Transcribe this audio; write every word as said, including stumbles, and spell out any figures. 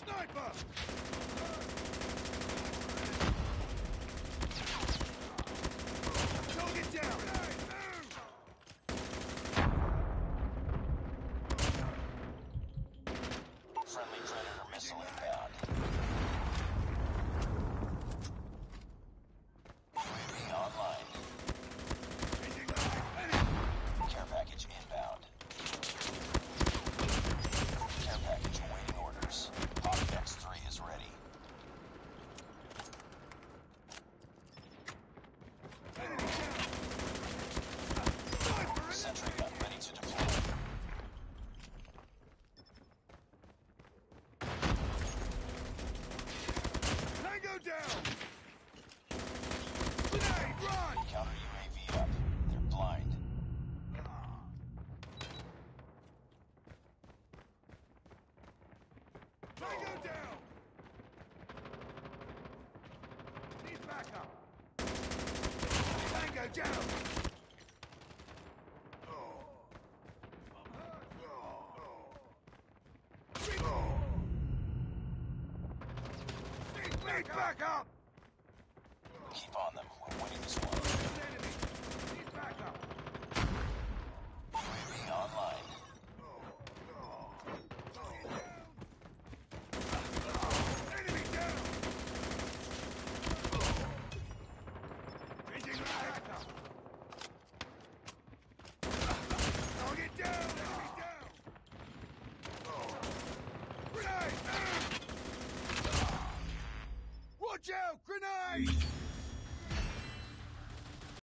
Sniper! Target down! Friendly Predator missile inbound. U A V online. Care package inbound. Care package awaiting orders. Hawk X three is ready. Sentry gun ready to deploy. Tango down! Grenade, run! Counter U A V up. They're blind. Tango down! Need backup! Tango down! Need backup! Keep on them. We're winning this one. Enemy! Need backup! U A V online. Enemy down! Changing backup! Target down! Enemy down! Grenade! Watch out! Grenade!